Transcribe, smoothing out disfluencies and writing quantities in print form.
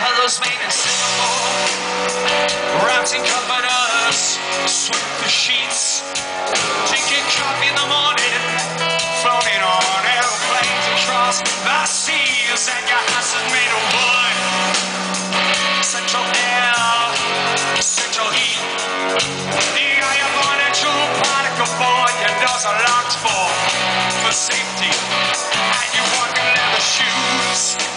Others made in Singapore, wrapped in comforters, sweep the sheets, drinking coffee in the morning, floating on airplanes across the seas, and your house is made of wood. Central air, central heat. The ionic particle board, your doors are locked for safety, and you walk in leather shoes.